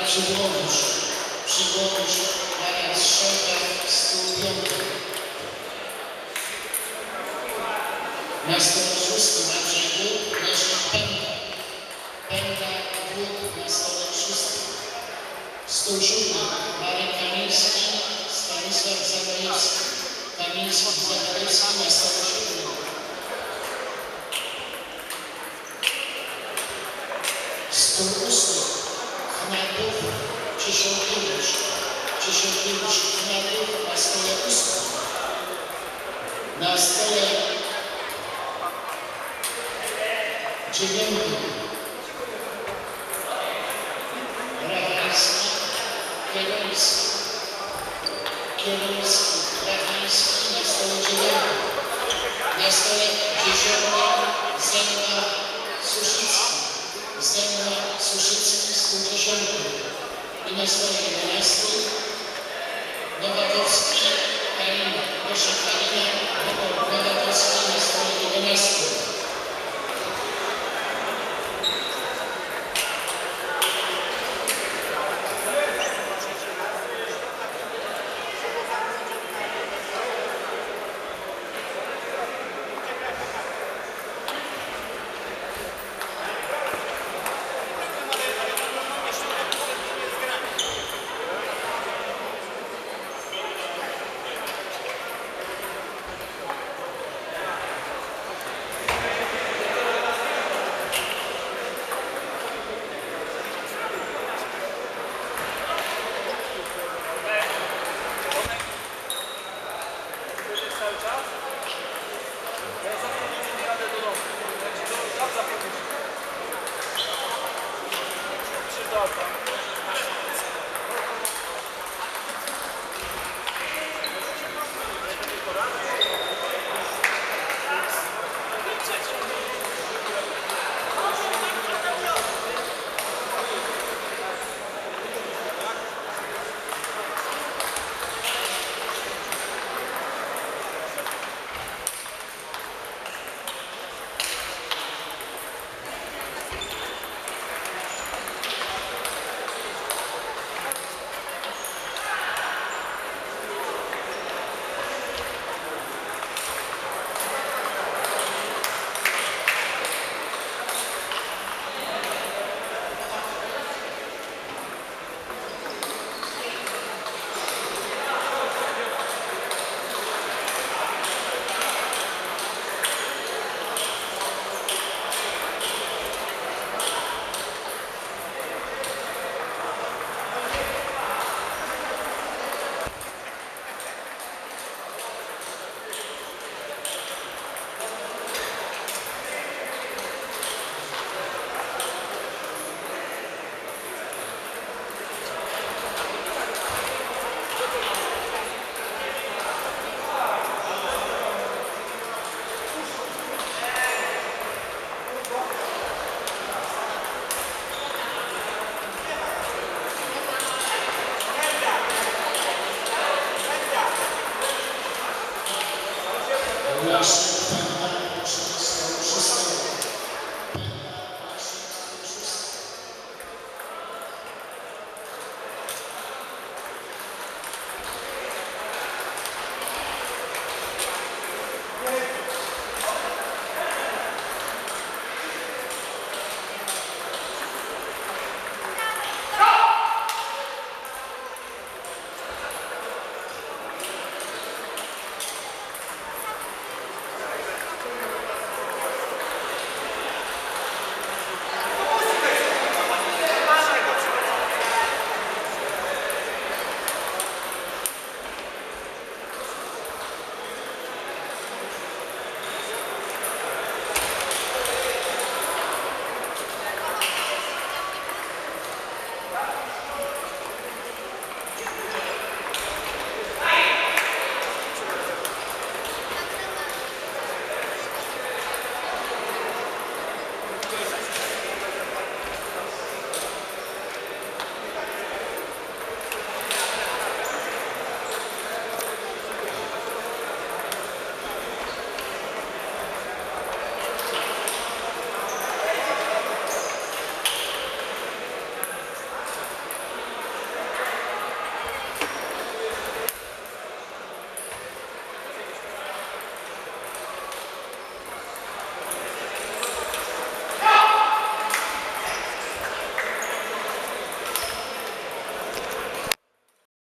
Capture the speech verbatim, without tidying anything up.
Przydłowisz, Przydłowisz, Marian Strzelka, stół piąty. Na stole szóstym Andrzej Bóg, Leszek Pęda. Pęda Bóg na stole szóstym. Stół siódmy Marek Kamiński, Stanisław Zagrajewski. Kamiński, Zagrajewski na stole siódmym. Stół ósmy Chmatów, Ciesiąkiewicz. Ciesiąkiewicz Chmatów na stole ósmym. Na stole dziewiątym Rachański, Kieroński. Kieroński, Rachański na stole dziewiątym. Na stole dziesiątym Zenna Suszycki. Zenna Suszycki, stół dziesiąty. I na stole jedenastym Nowakowski, Karina. Proszę Karina, Nowakowski na stole jedenastym. Dobra.